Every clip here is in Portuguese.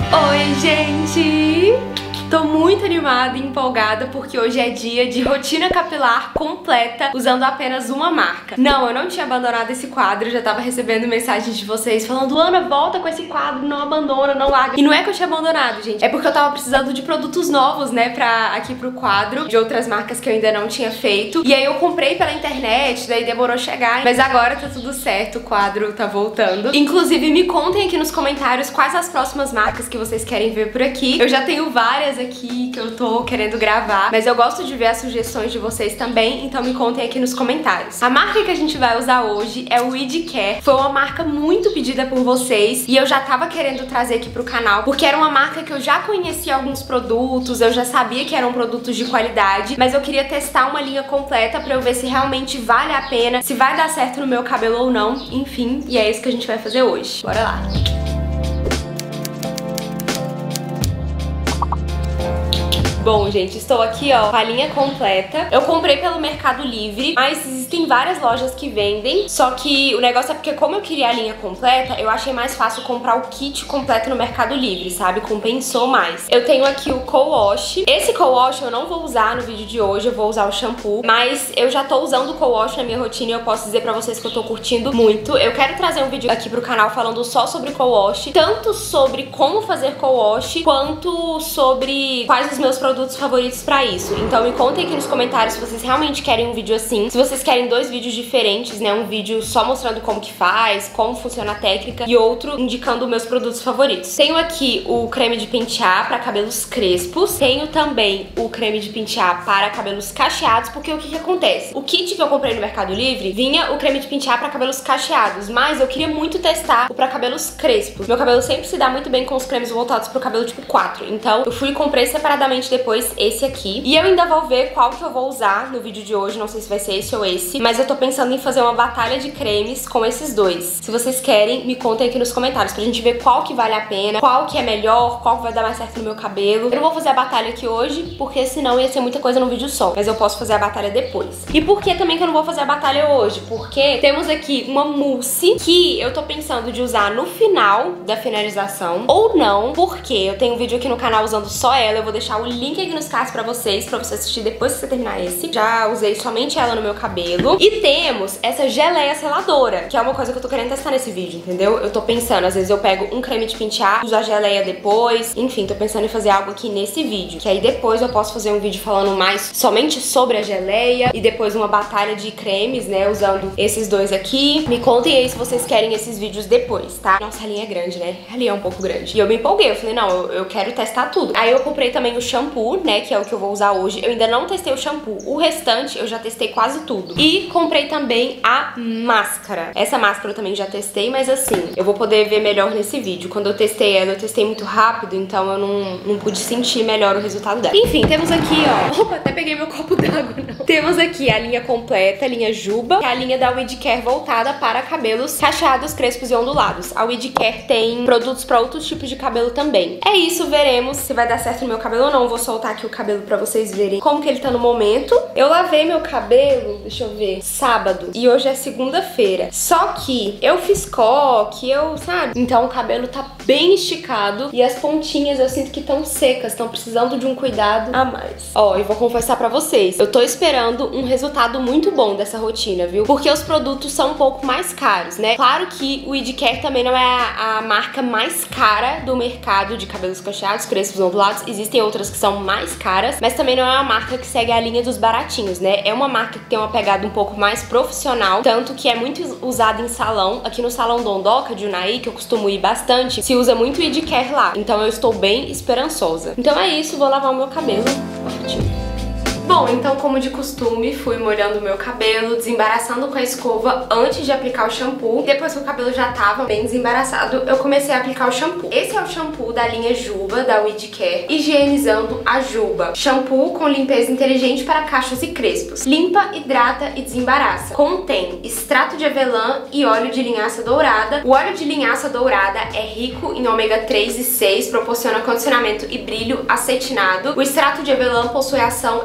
Oi, gente! Tô muito animada e empolgada porque hoje é dia de rotina capilar completa usando apenas uma marca. Não, eu não tinha abandonado esse quadro, já tava recebendo mensagens de vocês falando: Ana, volta com esse quadro, não abandona, não larga. E não é que eu tinha abandonado, gente, é porque eu tava precisando de produtos novos, né, aqui pro quadro, de outras marcas que eu ainda não tinha feito. E aí eu comprei pela internet, daí demorou a chegar, mas agora tá tudo certo, o quadro tá voltando. Inclusive, me contem aqui nos comentários quais as próximas marcas que vocês querem ver por aqui. Eu já tenho várias aqui que eu tô querendo gravar, mas eu gosto de ver as sugestões de vocês também, então me contem aqui nos comentários. A marca que a gente vai usar hoje é o WeedCare. Foi uma marca muito pedida por vocês e eu já tava querendo trazer aqui pro canal, porque era uma marca que eu já conhecia alguns produtos, eu já sabia que eram produtos de qualidade, mas eu queria testar uma linha completa pra eu ver se realmente vale a pena, se vai dar certo no meu cabelo ou não, enfim, e é isso que a gente vai fazer hoje. Bora lá! Bom, gente, estou aqui, ó, com a linha completa. Eu comprei pelo Mercado Livre, mas existem várias lojas que vendem. Só que o negócio é porque, como eu queria a linha completa, eu achei mais fácil comprar o kit completo no Mercado Livre, sabe? Compensou mais. Eu tenho aqui o co-wash. Esse co-wash eu não vou usar no vídeo de hoje, eu vou usar o shampoo. Mas eu já tô usando o co-wash na minha rotina e eu posso dizer pra vocês que eu tô curtindo muito. Eu quero trazer um vídeo aqui pro canal falando só sobre co-wash, tanto sobre como fazer co-wash, quanto sobre quais os meus produtos favoritos pra isso. Então me contem aqui nos comentários se vocês realmente querem um vídeo assim, se vocês querem dois vídeos diferentes, né, um vídeo só mostrando como que faz, como funciona a técnica e outro indicando meus produtos favoritos. Tenho aqui o creme de pentear pra cabelos crespos, tenho também o creme de pentear para cabelos cacheados, porque o que acontece? O kit que eu comprei no Mercado Livre vinha o creme de pentear pra cabelos cacheados, mas eu queria muito testar o pra cabelos crespos. Meu cabelo sempre se dá muito bem com os cremes voltados pro cabelo tipo 4, então eu fui e comprei separadamente depois esse aqui. E eu ainda vou ver qual que eu vou usar no vídeo de hoje, não sei se vai ser esse ou esse, mas eu tô pensando em fazer uma batalha de cremes com esses dois. Se vocês querem, me contem aqui nos comentários pra gente ver qual que vale a pena, qual que é melhor, qual que vai dar mais certo no meu cabelo. Eu não vou fazer a batalha aqui hoje, porque senão ia ser muita coisa no vídeo só, mas eu posso fazer a batalha depois. E por que também que eu não vou fazer a batalha hoje? Porque temos aqui uma mousse que eu tô pensando de usar no final da finalização, ou não, porque eu tenho um vídeo aqui no canal usando só ela, eu vou deixar o link aqui nos cards pra você assistir depois que você terminar esse. Já usei somente ela no meu cabelo. E temos essa geleia seladora, que é uma coisa que eu tô querendo testar nesse vídeo, entendeu? Eu tô pensando, às vezes eu pego um creme de pentear, uso a geleia depois, enfim, tô pensando em fazer algo aqui nesse vídeo, que aí depois eu posso fazer um vídeo falando mais somente sobre a geleia e depois uma batalha de cremes, né, usando esses dois aqui. Me contem aí se vocês querem esses vídeos depois, tá? Nossa, a linha é grande, né? A linha é um pouco grande. E eu me empolguei, eu falei, não, eu quero testar tudo. Aí eu comprei também o shampoo, né, que é o que eu vou usar hoje. Eu ainda não testei o shampoo. O restante eu já testei quase tudo. E comprei também a máscara. Essa máscara eu também já testei, mas assim, eu vou poder ver melhor nesse vídeo. Quando eu testei ela, eu testei muito rápido, então eu não pude sentir melhor o resultado dela. Enfim, temos aqui, ó. Opa, até peguei meu copo d'água, não. Temos aqui a linha completa, a linha Juba, que é a linha da WeedCare voltada para cabelos cacheados, crespos e ondulados. A WeedCare tem produtos para outros tipos de cabelo também. É isso, veremos se vai dar certo no meu cabelo ou não. Vou soltar aqui o cabelo pra vocês verem como que ele tá no momento. Eu lavei meu cabelo, deixa eu ver, sábado, e hoje é segunda-feira. Só que eu fiz coque, sabe? Então o cabelo tá bem esticado e as pontinhas eu sinto que estão secas, estão precisando de um cuidado a mais. Ó, eu vou confessar pra vocês, eu tô esperando um resultado muito bom dessa rotina, viu? Porque os produtos são um pouco mais caros, né? Claro que o WeedCare também não é a marca mais cara do mercado de cabelos cacheados, crespos, ondulados. Existem outras que são mais caras, mas também não é uma marca que segue a linha dos baratinhos, né? É uma marca que tem uma pegada um pouco mais profissional, tanto que é muito usada em salão. Aqui no Salão Dondoca de Unai, que eu costumo ir bastante, se usa muito WeedCare lá. Então eu estou bem esperançosa. Então é isso, vou lavar o meu cabelo. Partiu. Bom, então como de costume, fui molhando o meu cabelo, desembaraçando com a escova antes de aplicar o shampoo. Depois que o cabelo já tava bem desembaraçado, eu comecei a aplicar o shampoo. Esse é o shampoo da linha Juba, da WeedCare, higienizando a Juba. Shampoo com limpeza inteligente para cachos e crespos. Limpa, hidrata e desembaraça. Contém extrato de avelã e óleo de linhaça dourada. O óleo de linhaça dourada é rico em ômega 3 e 6, proporciona condicionamento e brilho acetinado. O extrato de avelã possui ação emoliente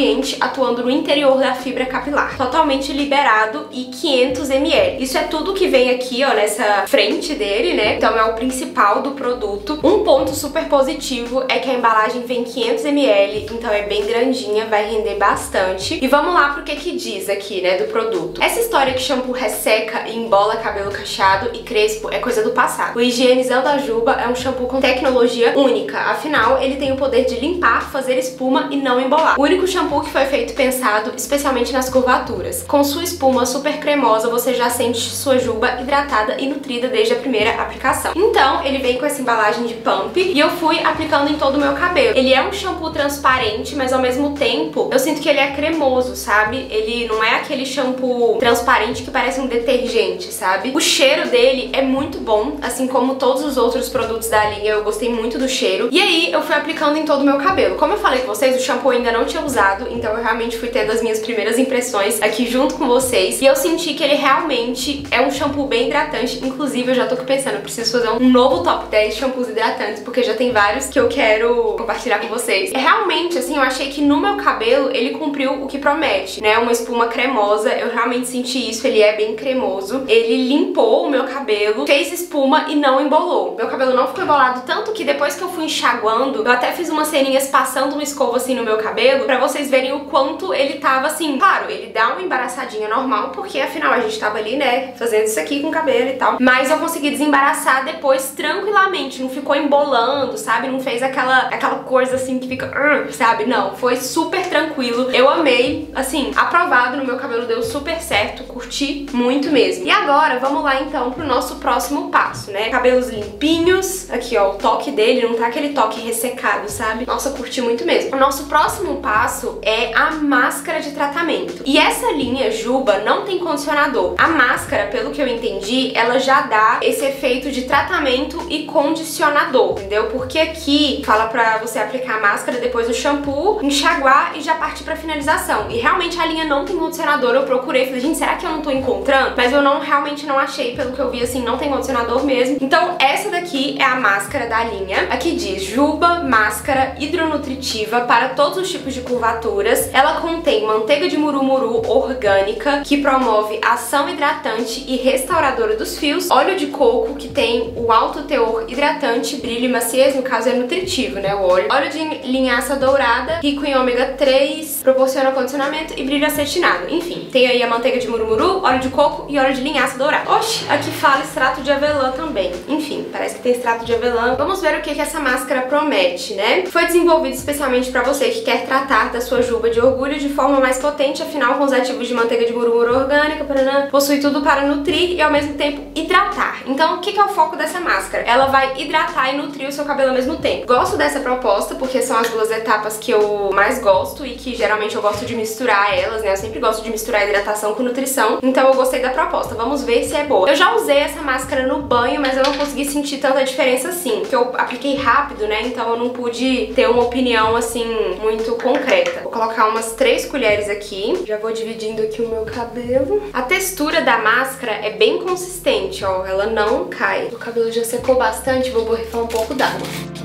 nutriente atuando no interior da fibra capilar. Totalmente liberado e 500 ml. Isso é tudo que vem aqui, ó, nessa frente dele, né? Então é o principal do produto. Um ponto super positivo é que a embalagem vem 500 ml, então é bem grandinha, vai render bastante. E vamos lá pro que diz aqui, né, do produto. Essa história que shampoo resseca e embola cabelo cacheado e crespo é coisa do passado. O Higienizando a Juba é um shampoo com tecnologia única, afinal ele tem o poder de limpar, fazer espuma e não embolar. O único shampoo que foi feito pensado especialmente nas curvaturas. Com sua espuma super cremosa, você já sente sua juba hidratada e nutrida desde a primeira aplicação. Então, ele vem com essa embalagem de pump e eu fui aplicando em todo o meu cabelo. Ele é um shampoo transparente, mas ao mesmo tempo eu sinto que ele é cremoso, sabe? Ele não é aquele shampoo transparente que parece um detergente, sabe? O cheiro dele é muito bom, assim como todos os outros produtos da linha, eu gostei muito do cheiro. E aí, eu fui aplicando em todo o meu cabelo. Como eu falei com vocês, o shampoo eu ainda não tinha usado, então eu realmente fui tendo as minhas primeiras impressões aqui junto com vocês. E eu senti que ele realmente é um shampoo bem hidratante. Inclusive, eu já tô aqui pensando, eu preciso fazer um novo top 10 shampoos hidratantes, porque já tem vários que eu quero compartilhar com vocês. Realmente, assim, eu achei que no meu cabelo ele cumpriu o que promete, né? Uma espuma cremosa, eu realmente senti isso, ele é bem cremoso. Ele limpou o meu cabelo, fez espuma e não embolou. Meu cabelo não ficou embolado, tanto que depois que eu fui enxaguando, eu até fiz umas ceninhas passando uma escova assim no meu cabelo, pra vocês verem o quanto ele tava assim. Claro, ele dá uma embaraçadinha normal, porque afinal a gente tava ali, né, fazendo isso aqui com o cabelo e tal. Mas eu consegui desembaraçar depois tranquilamente, não ficou embolando, sabe? Não fez aquela coisa assim que fica, sabe? Não, foi super tranquilo. Eu amei, assim, aprovado no meu cabelo, deu super certo, curti muito mesmo. E agora, vamos lá então pro nosso próximo passo, né? Cabelos limpinhos, aqui ó, o toque dele não tá aquele toque ressecado, sabe? Nossa, curti muito mesmo. O nosso próximo passo é a máscara de tratamento. E essa linha Juba não tem condicionador. A máscara, pelo que eu entendi, ela já dá esse efeito de tratamento e condicionador, entendeu? Porque aqui fala pra você aplicar a máscara, depois o shampoo, enxaguar e já partir pra finalização. E realmente a linha não tem condicionador. Eu procurei, falei, gente, será que eu não tô encontrando? Mas eu realmente não achei, pelo que eu vi, assim, não tem condicionador mesmo. Então essa daqui é a máscara da linha. Aqui diz Juba Máscara Hidronutritiva para todos os tipos de curvaturas. Ela contém manteiga de murumuru orgânica, que promove ação hidratante e restauradora dos fios, óleo de coco, que tem o alto teor hidratante, brilho e maciez, no caso é nutritivo, né, o óleo de linhaça dourada, rico em ômega 3, proporciona condicionamento e brilho acetinado. Enfim, tem aí a manteiga de murumuru, óleo de coco e óleo de linhaça dourada. Oxi, aqui fala extrato de avelã também. Enfim, parece que tem extrato de avelã. Vamos ver o que essa máscara promete, né? Foi desenvolvido especialmente para você que quer tratar da sua juba de orgulho de forma mais potente, afinal com os ativos de manteiga de murumuru orgânica, possui tudo para nutrir e ao mesmo tempo hidratar. Então, o que é o foco dessa máscara? Ela vai hidratar e nutrir o seu cabelo ao mesmo tempo. Gosto dessa proposta porque são as duas etapas que eu mais gosto e que geralmente eu gosto de misturar elas, né? Eu sempre gosto de misturar hidratação com nutrição, então eu gostei da proposta. Vamos ver se é boa. Eu já usei essa máscara no banho, mas eu não consegui sentir tanta diferença assim, porque eu apliquei rápido, né? Então eu não pude ter uma opinião assim muito concreta. Vou colocar umas 3 colheres aqui. Já vou dividindo aqui o meu cabelo. A textura da máscara é bem consistente, ó. Ela não cai. O cabelo já secou bastante, vou borrifar um pouco d'água.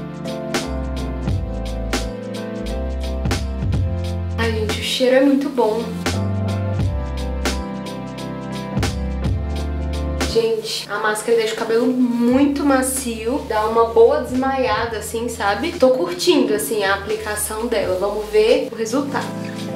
Ai, gente, o cheiro é muito bom. Gente, a máscara deixa o cabelo muito macio, dá uma boa desmaiada assim, sabe? Tô curtindo, assim, a aplicação dela. Vamos ver o resultado.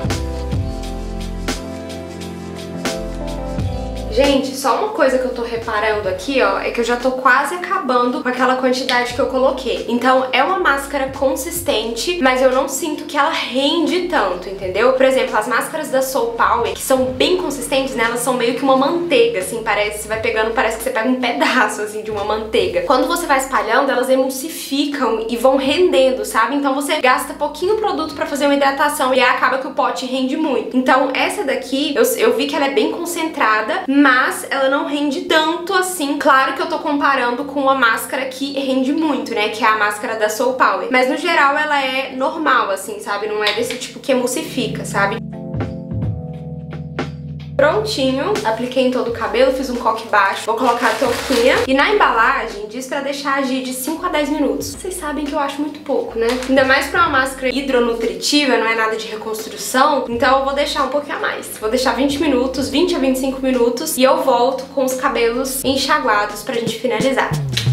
Gente, só uma coisa que eu tô reparando aqui, ó, é que eu já tô quase acabando com aquela quantidade que eu coloquei. Então, é uma máscara consistente, mas eu não sinto que ela rende tanto, entendeu? Por exemplo, as máscaras da Soul Power, que são bem consistentes, né, elas são meio que uma manteiga, assim, parece, você vai pegando, parece que você pega um pedaço, assim, de uma manteiga. Quando você vai espalhando, elas emulsificam e vão rendendo, sabe? Então, você gasta pouquinho produto pra fazer uma hidratação e aí acaba que o pote rende muito. Então, essa daqui, eu vi que ela é bem concentrada, mas ela não rende tanto assim. Claro que eu tô comparando com uma máscara que rende muito, né, que é a máscara da Soul Power. Mas no geral ela é normal, assim, sabe? Não é desse tipo que emulsifica, sabe? Prontinho, apliquei em todo o cabelo, fiz um coque baixo, vou colocar a touquinha. E na embalagem diz pra deixar agir de 5 a 10 minutos. Vocês sabem que eu acho muito pouco, né? Ainda mais pra uma máscara hidronutritiva, não é nada de reconstrução, então eu vou deixar um pouquinho a mais. Vou deixar 20 minutos, 20 a 25 minutos, e eu volto com os cabelos enxaguados pra gente finalizar.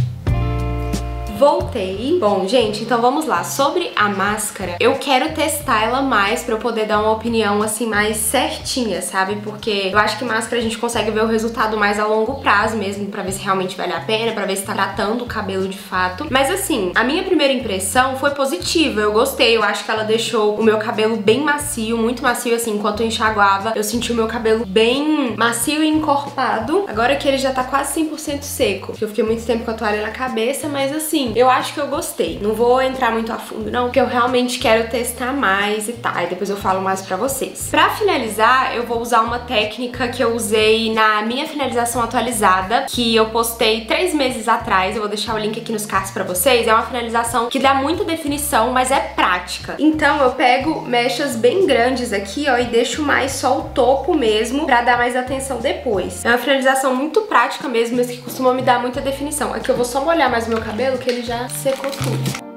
Voltei. Bom, gente, então vamos lá. Sobre a máscara, eu quero testar ela mais pra eu poder dar uma opinião, assim, mais certinha, sabe? Porque eu acho que máscara a gente consegue ver o resultado mais a longo prazo mesmo, pra ver se realmente vale a pena, pra ver se tá tratando o cabelo de fato. Mas assim, a minha primeira impressão foi positiva, eu gostei. Eu acho que ela deixou o meu cabelo bem macio, muito macio, assim, enquanto eu enxaguava. Eu senti o meu cabelo bem macio e encorpado. Agora que ele já tá quase 100% seco, porque eu fiquei muito tempo com a toalha na cabeça, mas assim, eu acho que eu gostei. Não vou entrar muito a fundo não, porque eu realmente quero testar mais e tal. E depois eu falo mais pra vocês. Pra finalizar, eu vou usar uma técnica que eu usei na minha finalização atualizada, que eu postei 3 meses atrás. Eu vou deixar o link aqui nos cards pra vocês. É uma finalização que dá muita definição, mas é prática. Então eu pego mechas bem grandes aqui, ó, e deixo mais só o topo mesmo, pra dar mais atenção depois. É uma finalização muito prática mesmo, mas que costuma me dar muita definição. Aqui eu vou só molhar mais o meu cabelo, que ele já secou tudo.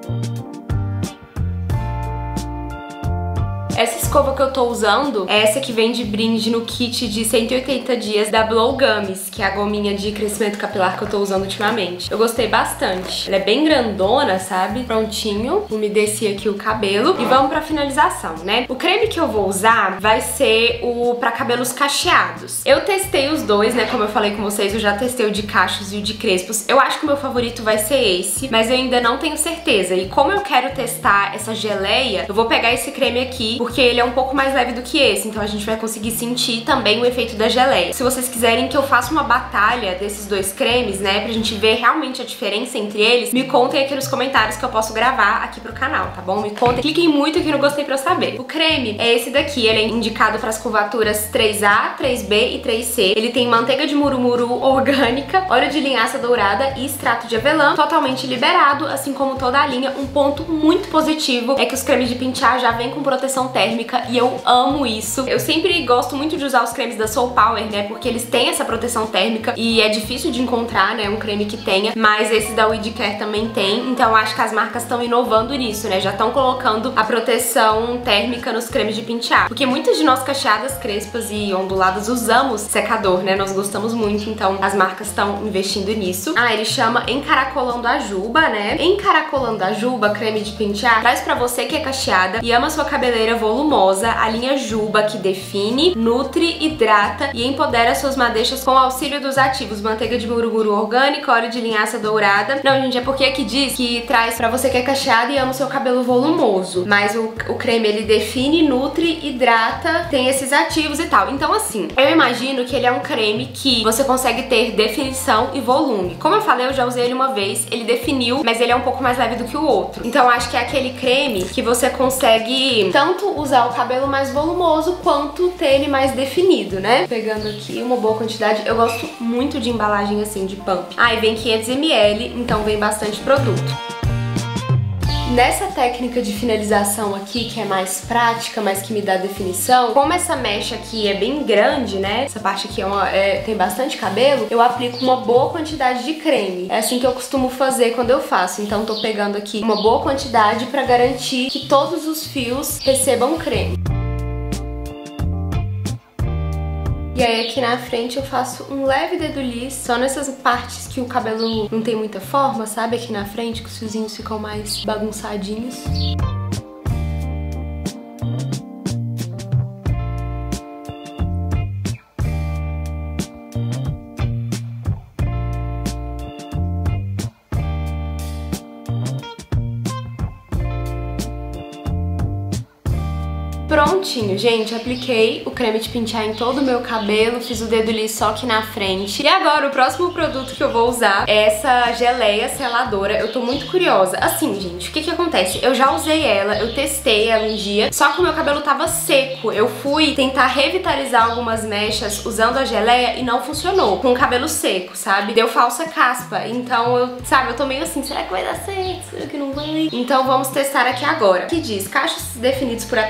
Essa escova que eu tô usando é essa que vem de brinde no kit de 180 dias da Blow Gummies, que é a gominha de crescimento capilar que eu tô usando ultimamente. Eu gostei bastante. Ela é bem grandona, sabe? Prontinho. Umedeci aqui o cabelo. E vamos pra finalização, né? O creme que eu vou usar vai ser o pra cabelos cacheados. Eu testei os dois, né? Como eu falei com vocês, eu já testei o de cachos e o de crespos. Eu acho que o meu favorito vai ser esse, mas eu ainda não tenho certeza. E como eu quero testar essa geleia, eu vou pegar esse creme aqui, porque ele é um pouco mais leve do que esse, então a gente vai conseguir sentir também o efeito da geleia. Se vocês quiserem que eu faça uma batalha desses dois cremes, né, pra gente ver realmente a diferença entre eles, me contem aqui nos comentários que eu posso gravar aqui pro canal, tá bom? Me contem, cliquem muito aqui no gostei pra eu saber. O creme é esse daqui, ele é indicado para as curvaturas 3A, 3B e 3C. Ele tem manteiga de murumuru orgânica, óleo de linhaça dourada e extrato de avelã, totalmente liberado, assim como toda a linha. Um ponto muito positivo é que os cremes de pentear já vêm com proteção térmica e eu amo isso. Eu sempre gosto muito de usar os cremes da Soul Power, né, porque eles têm essa proteção térmica e é difícil de encontrar, né, um creme que tenha, mas esse da Weed Care também tem, então acho que as marcas estão inovando nisso, né, já estão colocando a proteção térmica nos cremes de pentear, porque muitas de nós cacheadas, crespas e onduladas usamos secador, né, nós gostamos muito, então as marcas estão investindo nisso. Ah, ele chama Encaracolando a Juba, né, Encaracolando a Juba, creme de pentear, traz pra você que é cacheada e ama sua cabeleira volumosa, a linha Juba, que define, nutre, hidrata e empodera suas madeixas com o auxílio dos ativos manteiga de murumuru orgânica, óleo de linhaça dourada. Não, gente, é porque aqui diz que traz pra você que é cacheada e ama o seu cabelo volumoso, mas o creme, ele define, nutre, hidrata, tem esses ativos e tal. Então assim, eu imagino que ele é um creme que você consegue ter definição e volume. Como eu falei, eu já usei ele uma vez, ele definiu, mas ele é um pouco mais leve do que o outro. Então acho que é aquele creme que você consegue tanto usar o cabelo mais volumoso quanto ter ele mais definido, né? Pegando aqui uma boa quantidade. Eu gosto muito de embalagem assim, de pump. Ah, e vem 500 ml, então vem bastante produto. Nessa técnica de finalização aqui, que é mais prática, mas que me dá definição, como essa mecha aqui é bem grande, né? Essa parte aqui tem bastante cabelo, eu aplico uma boa quantidade de creme. É assim que eu costumo fazer quando eu faço. Então tô pegando aqui uma boa quantidade pra garantir que todos os fios recebam creme. E aí aqui na frente eu faço um leve dedo só nessas partes que o cabelo não tem muita forma, sabe? Aqui na frente que os fiozinhos ficam mais bagunçadinhos. Prontinho, gente, apliquei o creme de pentear em todo o meu cabelo, fiz o dedo liso só aqui na frente. E agora o próximo produto que eu vou usar é essa geleia seladora. Eu tô muito curiosa. Assim, gente, o que que acontece? Eu já usei ela, eu testei ela um dia, só que o meu cabelo tava seco. Eu fui tentar revitalizar algumas mechas usando a geleia e não funcionou. Com o cabelo seco, sabe? Deu falsa caspa. Então, eu tô meio assim, será que vai dar certo? Será que não vai? Então vamos testar aqui agora. Que diz, cachos definidos por até 70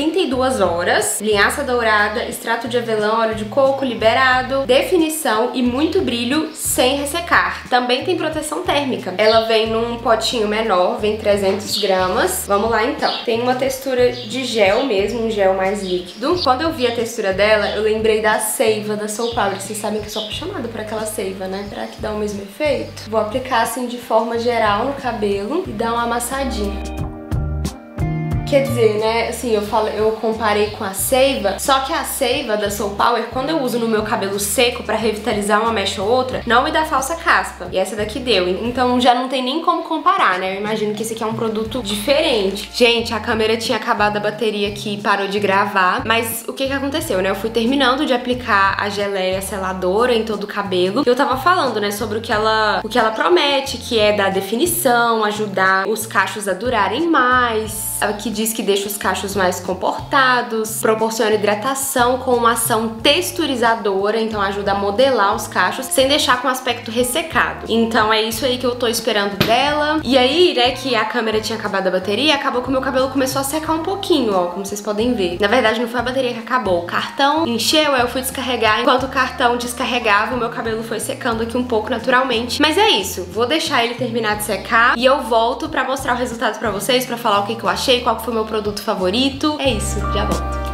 32 horas, linhaça dourada, extrato de avelã, óleo de coco liberado, definição e muito brilho sem ressecar. Também tem proteção térmica. Ela vem num potinho menor, vem 300 gramas. Vamos lá então. Tem uma textura de gel mesmo, um gel mais líquido. Quando eu vi a textura dela, eu lembrei da seiva da Soul Powder. Vocês sabem que eu sou apaixonada por aquela seiva, né? Será que dá o mesmo efeito? Vou aplicar assim de forma geral no cabelo e dar uma amassadinha. Quer dizer, né, assim, eu comparei com a seiva, só que a seiva da Soul Power, quando eu uso no meu cabelo seco pra revitalizar uma mecha ou outra, não me dá falsa caspa. E essa daqui deu. Então já não tem nem como comparar, né? Eu imagino que esse aqui é um produto diferente. Gente, a câmera tinha acabado a bateria aqui e parou de gravar. Mas o que aconteceu, né? Eu fui terminando de aplicar a geleia seladora em todo o cabelo. E eu tava falando, né, sobre o que ela promete, que é dar definição, ajudar os cachos a durarem mais. Aqui diz que deixa os cachos mais comportados, proporciona hidratação com uma ação texturizadora, então ajuda a modelar os cachos sem deixar com aspecto ressecado. Então é isso aí que eu tô esperando dela. E aí, né, que a câmera tinha acabado a bateria, acabou que o meu cabelo começou a secar um pouquinho, ó, como vocês podem ver. Na verdade, não foi a bateria que acabou, o cartão encheu, aí eu fui descarregar. Enquanto o cartão descarregava, o meu cabelo foi secando aqui um pouco naturalmente. Mas é isso, vou deixar ele terminar de secar e eu volto pra mostrar o resultado pra vocês, pra falar o que eu achei, qual foi o meu produto favorito. É isso, já volto.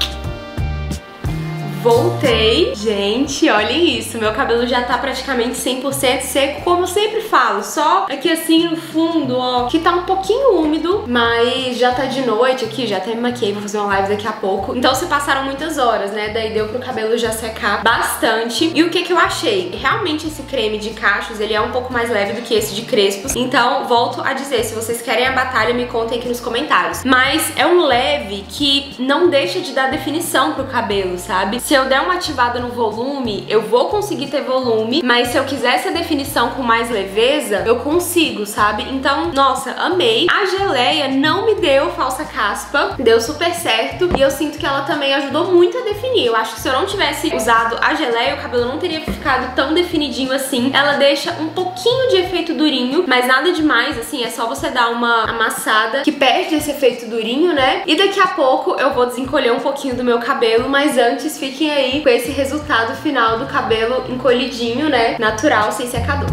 Voltei. Gente, olhem isso. Meu cabelo já tá praticamente 100% seco, como eu sempre falo. Só aqui assim no fundo, ó, que tá um pouquinho úmido, mas já tá de noite aqui, já até me maquiei, vou fazer uma live daqui a pouco. Então se passaram muitas horas, né? Daí deu pro cabelo já secar bastante. E o que eu achei? Realmente esse creme de cachos, ele é um pouco mais leve do que esse de crespos. Então, volto a dizer, se vocês querem a batalha, me contem aqui nos comentários. Mas é um leve que não deixa de dar definição pro cabelo, sabe? Se eu der uma ativada no volume, eu vou conseguir ter volume, mas se eu quiser essa definição com mais leveza, eu consigo, sabe? Então, nossa, amei. A geleia não me deu falsa caspa, deu super certo, e eu sinto que ela também ajudou muito a definir. Eu acho que se eu não tivesse usado a geleia, o cabelo não teria ficado tão definidinho assim. Ela deixa um pouquinho de efeito durinho, mas nada demais, assim, é só você dar uma amassada que perde esse efeito durinho, né? E daqui a pouco eu vou desencolher um pouquinho do meu cabelo, mas antes fiquem aí com esse resultado final do cabelo encolhidinho, né? Natural, sem secador.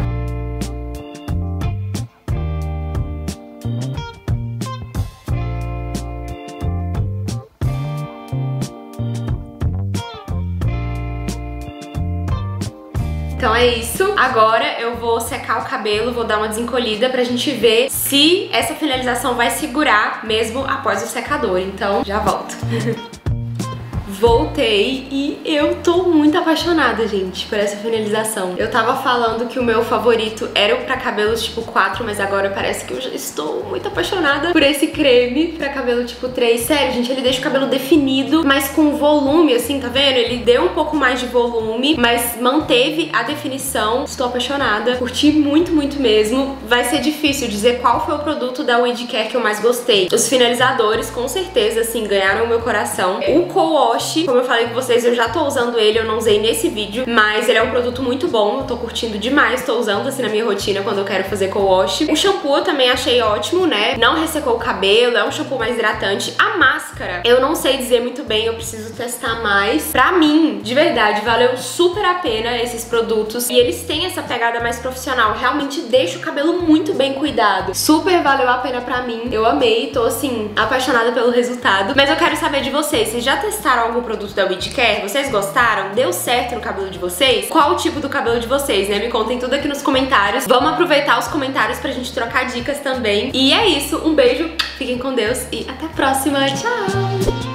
Então é isso. Agora eu vou secar o cabelo, vou dar uma desencolhida pra gente ver se essa finalização vai segurar mesmo após o secador. Então já volto. Voltei e eu tô muito apaixonada, gente, por essa finalização. Eu tava falando que o meu favorito era o pra cabelos tipo 4, mas agora parece que eu já estou muito apaixonada por esse creme pra cabelo tipo 3. Sério, gente, ele deixa o cabelo definido, mas com volume, assim, tá vendo? Ele deu um pouco mais de volume, mas manteve a definição. Estou apaixonada, curti muito, muito mesmo. Vai ser difícil dizer qual foi o produto da Wind Care que eu mais gostei. Os finalizadores, com certeza, assim, ganharam o meu coração. O co-wash, como eu falei com vocês, eu já tô usando ele, eu não usei nesse vídeo, mas ele é um produto muito bom, eu tô curtindo demais, tô usando assim na minha rotina quando eu quero fazer co-wash. O shampoo eu também achei ótimo, né? Não ressecou o cabelo, é um shampoo mais hidratante. A máscara, eu não sei dizer muito bem, eu preciso testar mais. Pra mim, de verdade, valeu super a pena esses produtos. E eles têm essa pegada mais profissional, realmente deixa o cabelo muito bem cuidado. Super valeu a pena pra mim, eu amei, tô assim, apaixonada pelo resultado. Mas eu quero saber de vocês já testaram algum produto da Wind Care? Vocês gostaram? Deu certo no cabelo de vocês? Qual o tipo do cabelo de vocês, né? Me contem tudo aqui nos comentários. Vamos aproveitar os comentários pra gente trocar dicas também. E é isso, um beijo, fiquem com Deus e até a próxima. Tchau!